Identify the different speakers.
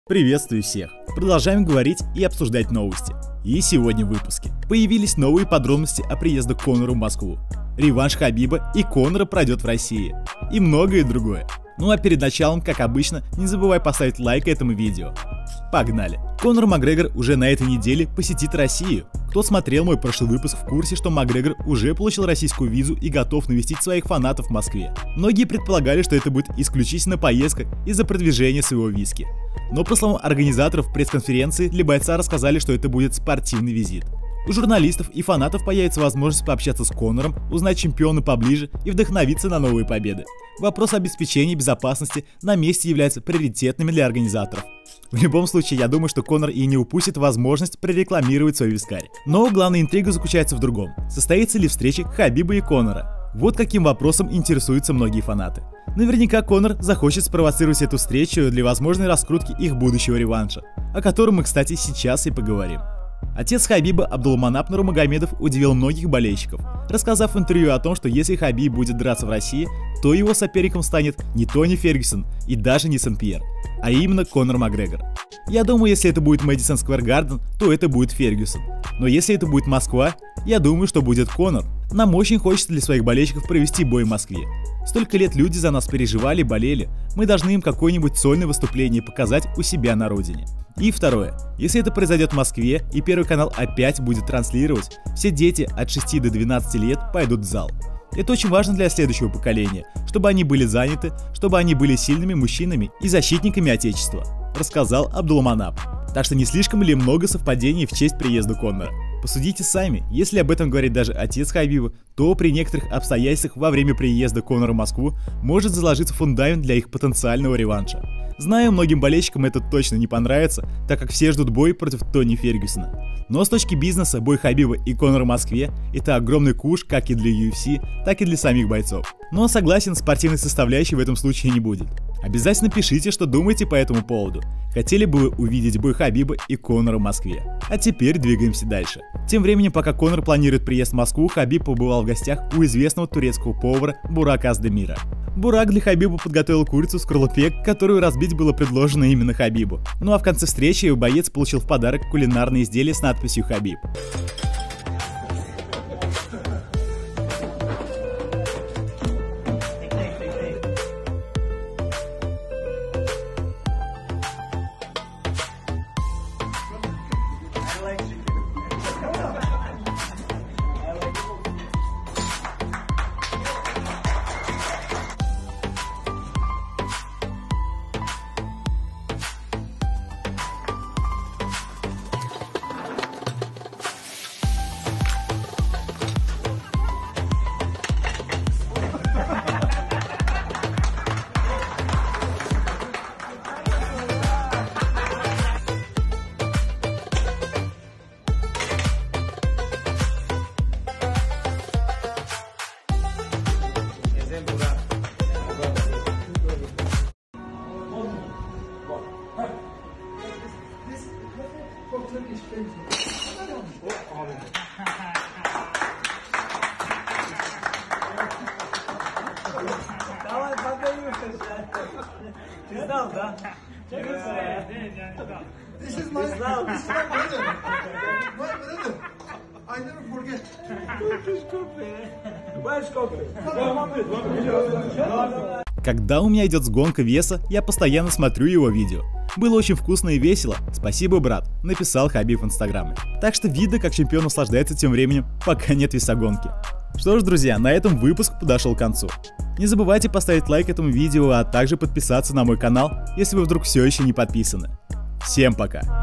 Speaker 1: Приветствую всех! Продолжаем говорить и обсуждать новости. И сегодня в выпуске появились новые подробности о приезде Конора в Москву. Реванш Хабиба и Конора пройдет в России. И многое другое. Ну а перед началом, как обычно, не забывай поставить лайк этому видео. Погнали! Конор Макгрегор уже на этой неделе посетит Россию. Кто смотрел мой прошлый выпуск, в курсе, что Макгрегор уже получил российскую визу и готов навестить своих фанатов в Москве. Многие предполагали, что это будет исключительно поездка из-за продвижения своего виски. Но по словам организаторов пресс-конференции, для бойца рассказали, что это будет спортивный визит. У журналистов и фанатов появится возможность пообщаться с Конором, узнать чемпиона поближе и вдохновиться на новые победы. Вопрос обеспечения безопасности на месте является приоритетными для организаторов. В любом случае, я думаю, что Конор и не упустит возможность прорекламировать свой вискарь. Но главная интрига заключается в другом. Состоится ли встреча Хабиба и Конора? Вот каким вопросом интересуются многие фанаты. Наверняка Конор захочет спровоцировать эту встречу для возможной раскрутки их будущего реванша, о котором мы, кстати, сейчас и поговорим. Отец Хабиба Абдулманап Нурмагомедов удивил многих болельщиков, рассказав в интервью о том, что если Хабиб будет драться в России, то его соперником станет не Тони Фергюсон и даже не Сен-Пьер, а именно Конор Макгрегор. Я думаю, если это будет Мэдисон Сквер Гарден, то это будет Фергюсон. Но если это будет Москва, я думаю, что будет Конор. Нам очень хочется для своих болельщиков провести бой в Москве. Столько лет люди за нас переживали, болели, мы должны им какое-нибудь сольное выступление показать у себя на родине. И второе, если это произойдет в Москве и Первый канал опять будет транслировать, все дети от 6 до 12 лет пойдут в зал. Это очень важно для следующего поколения, чтобы они были заняты, чтобы они были сильными мужчинами и защитниками Отечества, рассказал Абдулманап. Так что не слишком ли много совпадений в честь приезда Конора? Посудите сами, если об этом говорит даже отец Хабиба, то при некоторых обстоятельствах во время приезда Конора в Москву может заложиться фундамент для их потенциального реванша. Знаю, многим болельщикам это точно не понравится, так как все ждут бой против Тони Фергюсона. Но с точки бизнеса бой Хабиба и Конора в Москве – это огромный куш как и для UFC, так и для самих бойцов. Но согласен, спортивной составляющей в этом случае не будет. Обязательно пишите, что думаете по этому поводу. Хотели бы вы увидеть бой Хабиба и Конора в Москве? А теперь двигаемся дальше. Тем временем, пока Конор планирует приезд в Москву, Хабиб побывал в гостях у известного турецкого повара Бурака Аздемира. Бурак для Хабиба подготовил курицу в скорлупе, которую разбить было предложено именно Хабибу. Ну а в конце встречи боец получил в подарок кулинарное изделие с надписью «Хабиб».
Speaker 2: This is my brother. My brother. I never forget. Where's Coffee?
Speaker 1: Когда у меня идет сгонка веса, я постоянно смотрю его видео. Было очень вкусно и весело. Спасибо, брат, написал Хабиб в инстаграме. Так что видно, как чемпион наслаждается тем временем, пока нет весогонки. Что ж, друзья, на этом выпуск подошел к концу. Не забывайте поставить лайк этому видео, а также подписаться на мой канал, если вы вдруг все еще не подписаны. Всем пока!